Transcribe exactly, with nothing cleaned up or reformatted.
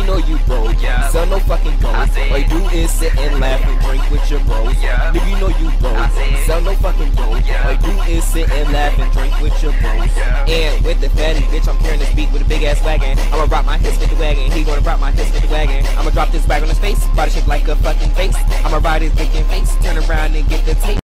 know you broke, Yeah. sell no fucking gold. I said- All you do is sit and laugh and drink with your bros. Yeah. If you know you broke, I said- sell no fucking gold. Yeah. All you do is sit and laugh and drink with your bros. Yeah. And with the fatty bitch, I'm carrying this beat with a big ass wagon. I'ma rock my hips with the wagon. He gonna rock my hips with the wagon. I'ma drop this bag on his face, body shaped like a fucking face. I'ma ride his dick in face, turn around and get the tape.